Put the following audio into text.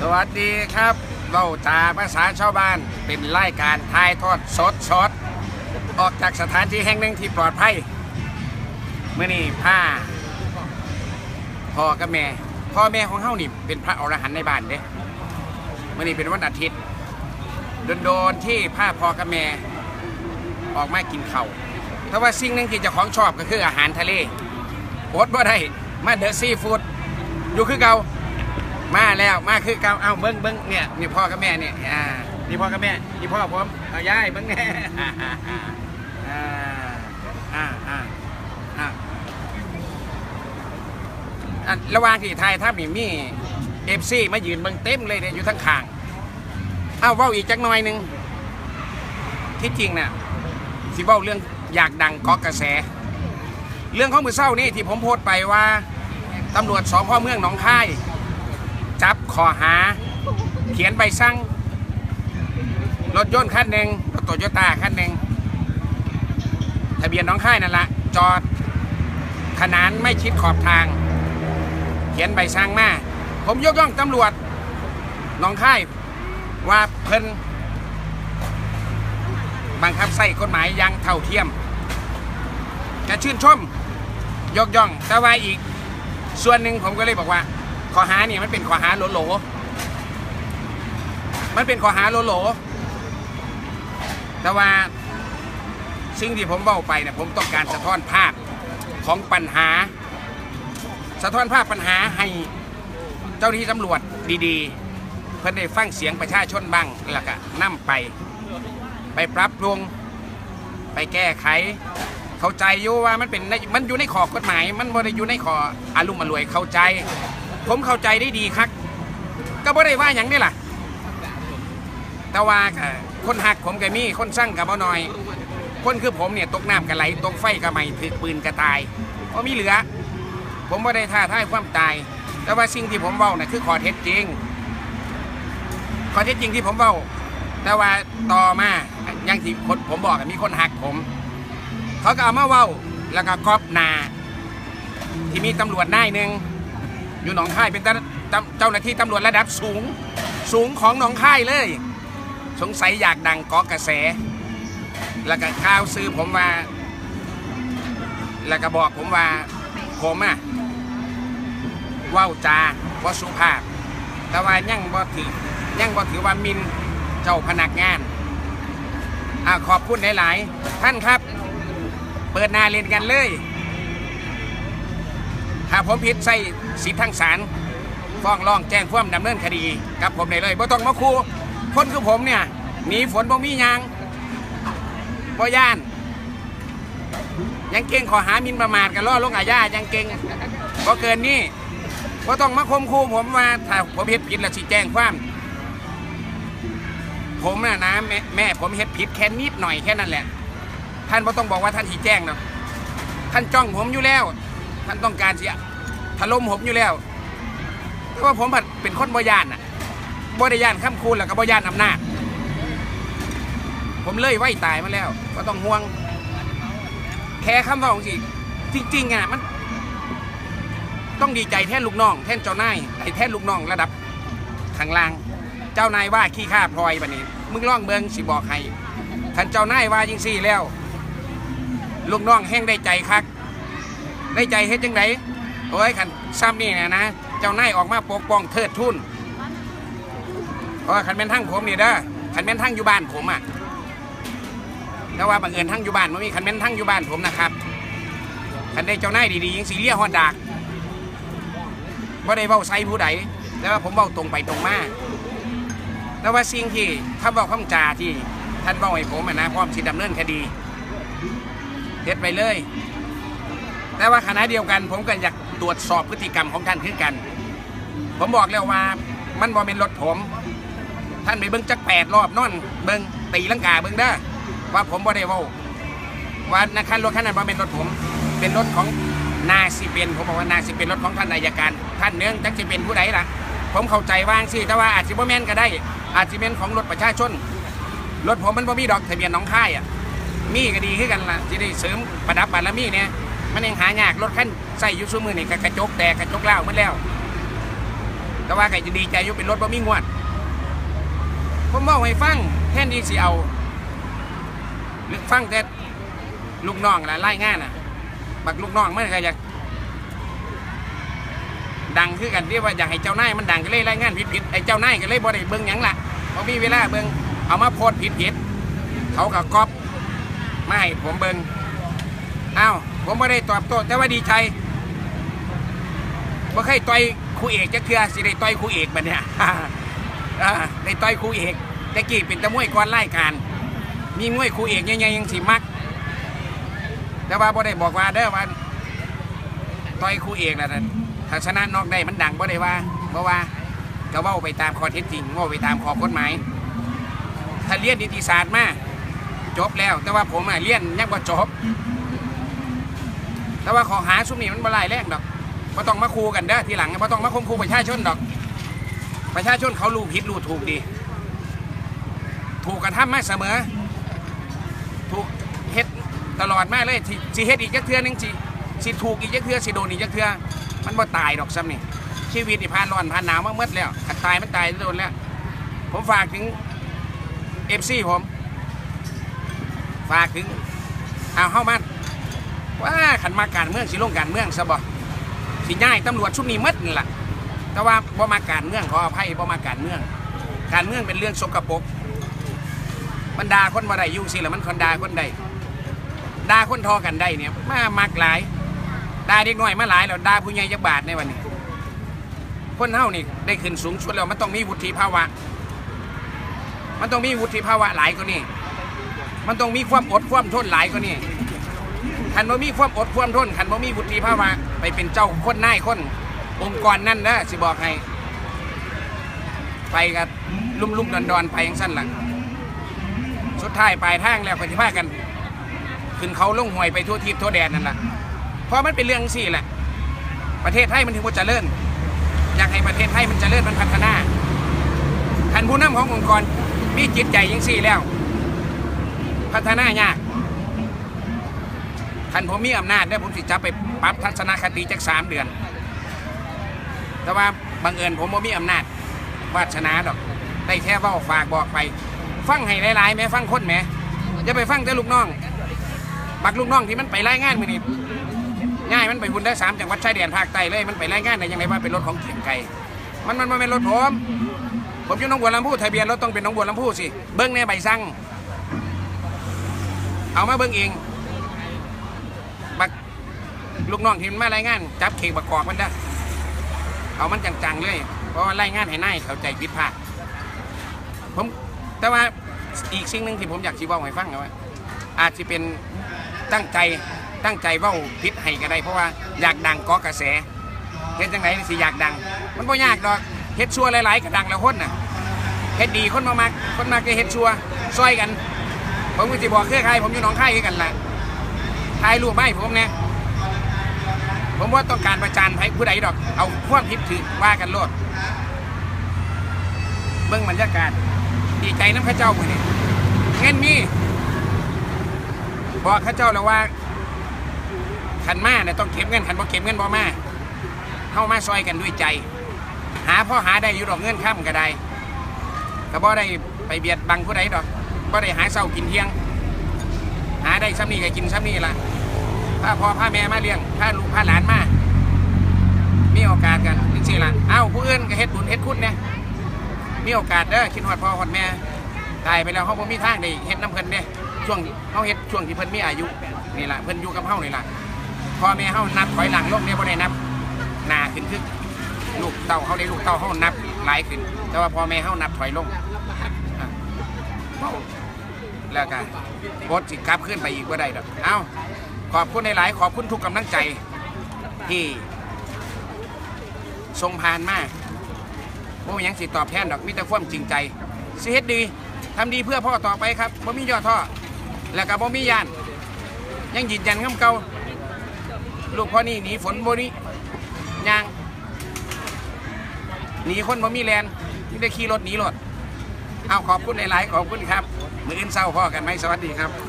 วัสดีครับเราจาภาษาชาวบ้านเป็นรายการถ่ายทอดสดออกจากสถานที่แห่งหนึ่งที่ปลอดภัยเมื่อนี้พ่อกับแม่พ่อแม่ของเฮานี่เป็นพระอรหันต์ในบ้านเด้เมื่อนี้เป็นวันอาทิตย์โดนที่พ่อกับแม่ออกมากินข้าวแต่ว่าสิ่งหนึ่งที่เจ้าของชอบก็คืออาหารทะเลอดบ่ได้มาเดอะซีฟู้ดอยู่คือเก่ามาแล้วมาคือเก่าเอาเบิ้งเนี่ยนี่พ่อกับแม่เนี่ยนี่พ่อกับแม่นี่พ่อผมเอาย้ายเบิ้งแน่ระหว่างที่ไทยถ้ามีFCมายืนเบิ้งเต็มเลยเนี่ยอยู่ทั้งข้างเอาเว้าอีกจักหน่อยนึงที่จริงน่ะสิเว้าเรื่องอยากดังเกาะกระแสเรื่องของมือเศร้านี่ที่ผมโพสต์ไปว่าตำรวจสพ.เมืองหนองคายจับข้อหาเขียนใบสั่งรถยนต์คันหนึ่งรถโตโยต้าคันหนึ่งทะเบียนหนองคายนั่นแหละจอดขนานไม่ชิดขอบทางเขียนใบสั่งมาผมยกย่องตำรวจหนองคายว่าเพิ่นบังคับใส่กฎหมายอย่างเท่าเทียมจะชื่นชมยกย่องแต่ว่าอีกส่วนหนึ่งผมก็เลยบอกว่าข้อหาเนี่ยมันเป็นข้อหาโหลมันเป็นข้อหาโหลแต่ว่าสิ่งที่ผมเบ้าไปเนี่ยผมต้องการสะท้อนภาพของปัญหาสะท้อนภาพปัญหาให้เจ้าหน้าที่ตำรวจดีๆเพื่อได้ฟังเสียงประชาชนบ้างแล้วก็นำไปปรับปรุงไปแก้ไขเข้าใจอยู่ว่ามันอยู่ในข้อกฎหมายมันไม่ได้อยู่ในข้ออารุ่มอร่วยเข้าใจผมเข้าใจได้ดีครับก็ไม่ได้ว่าอย่างนี้ล่ะแต่ว่าคนหักผมก็มีคนสร้างกับบ่น้อยคนคือผมเนี่ยตกน้ำกระไหลตกไฟกระไหม่ถือปืนกระตายเพราะมีเหลือผมไม่ได้ท้าทายความตายแต่ว่าสิ่งที่ผมเว้าเนี่ยคือข้อเท็จจริงที่ผมเว้าแต่ว่าต่อมาอย่างที่ผมบอกมีคนหักผมเขาก็เอามาเว้าแล้วก็ก๊อปหน้าที่มีตำรวจนายหนึ่งอยู่หนองคายเป็นเจ้าหน้าที่ตำรวจระดับสูงของหนองคายเลยสงสัยอยากดังเกาะกระแสแล้วก็ข่าวซื้อผมว่าแล้วก็บอกผมว่าผมว้าวจาว่าสุภาพแต่ว่ายังบ่ถือว่ามินเจ้าพนักงานขอบคุณหลายๆท่านครับเปิดหน้าเรียนกันเลยถ้าผมผิดใส่สิทธิทางศาลฟ้องร้องแจ้งความดำเนินคดีกับผมได้เลยบ่ต้องมาคูคนคือผมเนี่ยหนีฝนบ่มียางบ่ย่านยังเก่งขอหามินประมาทกันล่อลงอาญายังเก่งบ่เกินนี่บ่ต้องมาคมคูผมว่าถ้าผมเฮ็ดผิดแล้วสิแจ้งความผมนะแม่ผมเฮ็ดผิดแค่นิดหน่อยแค่นั้นแหละท่านบ่ต้องบอกว่าท่านสิแจ้งเนาะท่านจ้องผมอยู่แล้วท่านต้องการเสียถล่มผมอยู่แล้วเพราะว่าผมเป็นคนบ่ย่านบ่ได้ย่านข้ามคูณแล้วก็บ่ย่านอำนาจผมเลยไว้ตายมาแล้วก็ต้องห่วงแค่คำว่าของจริงมันต้องดีใจแทนลูกน้องแทนเจ้านายแทนลูกน้องระดับข้างล่างเจ้านายว่าขี้ข้าพลอยบัดนี้มึงร้องเมืองสิบอกให้ท่านเจ้านายว่าจริงสี่แล้วลูกน้องแห้งได้ใจคักได้ใจเฮ็ดจังไดโอ้ยขันซ้ำนี่นะเจ้านายออกมาปกป้องเทิดทุนเพราะขันเป็นทั้งผมนี่เด้อขันเป็นทั้งอยู่บ้านผมแล้วว่าบังเอิญทั้งอยู่บ้านมันมีขันเป็นทั้งอยู่บ้านผมนะครับขันได้เจ้านายดีๆยังสีเลี้ยฮอดดากว่าได้เบ้าไซผู้ใดแต่ว่าผมเบ้าตรงไปตรงมาแต่ว่าสิ่งที่ท่านเบ้าคำจาที่ท่านเบ้าให้ผมพร้อมสิดำเนินคดีเฮ็ดไปเลยแต่ว่าขณะเดียวกันผมก็อยากตรวจสอบพฤติกรรมของท่านคือกันผมบอกแล้วว่ามันบ่เป็นรถผมท่านไปเบิ้งจัก8 รอบนอนเบิ้งตีลังกาเบิ้งได้ว่าผมบ่ได้เว้าว่ารถคันนั้นบ่เป็นรถผมเป็นรถของนาสิเป็นผมบอกว่านาสิเป็นรถของท่านอัยการท่านเนื่องจักจะเป็นผู้ใดล่ะผมเข้าใจว่างสิแต่ว่าอาจจะบ่แม่นก็ได้อาจจะเป็นของรถประชาชนรถผมมันบ่มีดอกทะเบียนหนองคายมีก็ดีขึ้นกันล่ะที่ได้เสริมประดับบารมีเนี่ยมันยังหายากรถคันใส่ยูซูมือนี่กระจกแตกกระจกเล่าหมดแล้วแต่ว่าใครจะดีใจอยู่เป็นรถบ่มีงวดผมบอกให้ฟังแค่นี้สิเอาหรือฟังแต่ลูกน้องไล่งานบักลูกน้องมันก็อยากดังคือกันที่ว่าอยากให้เจ้านายมันดังก็เลยไล่งานผิดไอ้เจ้านายก็เลยบ่ได้เบิ่งหยังล่ะเขามีเวลาเบิ่งเอามาโพสผิดเขาก็ก๊อปมาให้ผมเบิ่งอ้าวผมไม่ได้ตอบโต้แต่ว่าดีใจบ่เคยต่อยครูเอกจะเทื่อสิได้ต่อยครูเอกบัดเนี่ยได้ต่อยครูเอกแต่กี้เป็นตะมวยก่อนไล่การมีมวยครูเอกใหญ่ๆยังสิมักแต่ว่าบ่ได้บอกว่าเด้อว่าต่อยครูเอกน่ะถ้าชนะนอกได้มันดังบ่ได้ว่าเพราะว่าก็เว้าไปตามข้อเท็จจริงเว้าไปตามข้อกฎหมายถ้าเรียนนิติศาสตร์มาจบแล้วแต่ว่าผมเรียนยังบ่จบแต่ว่าขอหาซุมนี้มันบ่หลายแรงดอกบ่ต้องมาคูกันเด้อทีหลังบ่ต้องมาข่มขู่ประชาชนดอกประชาชนเขารู้ผิดรู้ถูกดีถูกกระทำมาเสมอถูกเฮ็ดตลอดมาเลยสิเฮ็ดอีกจักเทื่อนึงสิถูกอีกจักเทื่อสิโดนอีกจักเทื่อมันบ่ตายดอกซ้ำนี่ชีวิตนี่ผ่านร้อนผ่านหนาวมาหมดแล้วขัดตายมันตายโดนแล้วผมฝากถึง FC ผมฝากถึงเอาเข้ามาว่าขันมาการเมืองสิลงการเมืองซะบ่สิง่ายตำรวจชุดนี้มัดนี่แหละแต่ว่าบ่มาการเมืองขออภัยบ่มาการเมืองเป็นเรื่องสกปรกบรรดาคนบ่ได้ยุ่งสิแล้วมันคนด่าคนใดด่าคนทอกันได้เนี่ยมามากหลายด่าเด็กน้อยมาหลายแล้วด่าผู้ใหญ่จักบาทในวันนี้คนเฮานี่ได้ขึ้นสูงสุดแล้วมันต้องมีวุฒิภาวะมันต้องมีวุฒิภาวะหลายกว่านี้มันต้องมีความอดความทนหลายกว่านี้ขันบ่มีความอดความทนขันบ่มีวุฒิภาวะไปเป็นเจ้าคนนายคนองค์กรนั่นนะสิบอกให้ไปกับลุ่มๆดอนๆไปอย่างสั้นหลังสุดท้ายปลายทางแล้วก็จะพากันขึ้นเขาลงห่วยไปทั่วทิพย์ทั่วแดนนั่นแหละเพราะมันเป็นเรื่องสี่แหละประเทศไทยมันถึงว่าเจริญอยากให้ประเทศไทยมันเจริญมันพัฒนาขันผู้นำขององค์กรมีจิตใจยังสี่แล้วพัฒนายากขันผมมีอำนาจได้ผมสิจะไปปรับทัศนคติจาก3 เดือนแต่ว่าบังเอิญผมไม่มีอำนาจวาสนาดอกได้แค่เว้าฝากบอกไปฟังให้หลายๆแม่ฟังคนแม่อย่าไปฟังแต่ลูกน้องบักลูกน้องที่มันไปรายงานมือนี่ง่ายมันไปหุ่นได้3 จังหวัดชายแดนภาคใต้เลยมันไปรายงานได้ยังไงว่าเป็นรถของเกียงไก่มันเป็นรถผมอยู่หนองบัวลำพูทะเบียนรถต้องเป็นหนองบัวลำพูสิเบิ้งในใบสั่งเอามาเบิ้งเองบักลูกน้องที่มันมารายงานจับเข่งบักกอกมันได้เอามันจังๆเลยเพราะว่ารายงานให้นายเข้าใจผิดพลาดผมแต่ว่าอีกสิ่งหนึ่งที่ผมอยากชี้ว่าให้ฟังนะว่าอาจจะเป็นตั้งใจเว้าผิดให้ก็ได้เพราะว่าอยากดังเกาะกระแสเฮ็ดจังไหนสิอยากดังมันไม่ยากดอกเฮ็ดชัวหลายๆก็ดังแล้วคนน่ะเฮ็ดดีคนมาก็เฮ็ดชัวซอยกันผมก็จะบอกเครือข่ายผมอยู่หนองคายกันแหละถ่ายรูปให้ผมเนี่ยผมว่าต้องการประจานให้ผู้ใดดอกเอาความผิดถือว่ากันโลดเบื้องบรรยากาศดีใจน้ำข้าเจ้าผู้นี้เงินมีบอกข้าเจ้าแล้วว่าขันมาเนี่ยต้องเก็บเงินขันบ่เก็บเงินบ่มาเข้ามาซอยกันด้วยใจหาพ่อหาได้อยู่ดอกเงินข้ามก็ได้ก็บ่ได้ไปเบียดบังผู้ใดดอกบ่ได้หาเศร้ากินเที่ยงหาได้ซ้ำนี่ก็กินซ้ำนี่ละพาพ่อพาแม่มาเลี้ยงพาลูกพาหลานมามีโอกาสกันจริงๆล่ะเอ้าผู้อื่นก็เฮ็ดบุญเฮ็ดคุณเนี่ยมีโอกาสเด้อคิดฮอดพ่อฮอดแม่ตายไปแล้วเขาบ่มีทางได้เฮ็ดน้ำเพิ่นเด้ช่วงเขาเฮ็ดช่วงที่เพิ่นมีอายุนี่ล่ะเพิ่นอยู่กับเฮานี่ล่ะพ่อแม่เฮานับถอยหลังลงเนี่ยบ่ได้นับหน้าขึ้นคือลูกเต้าเขาได้ลูกเต้าเฮานับหลายขึ้นแต่ว่าพ่อแม่เฮานับถอยลงแล้วก็บดสิกลับขึ้นไปอีกว่าได้ดอกเอ้าขอบคุณในหลายขอบคุณทุกกำลังใจที่ทรงผ่านมาโอ้ยังสิตอบแทนดอกมีแต่ความจริงใจสิเฮ็ดดีทำดีเพื่อพ่อต่อไปครับบ่มีย่อท้อแล้วก็บ่มีย่านยังยืนยันคำเก่าลูกพ่อนี่หนีฝนบ่นี้ยางหนีคนบ่มีแลนที่ได้ขี่รถหนีรถเอาขอบคุณในหลายขอบคุณครับมื้ออื่นเช้าพ่อกันไหมสวัสดีครับ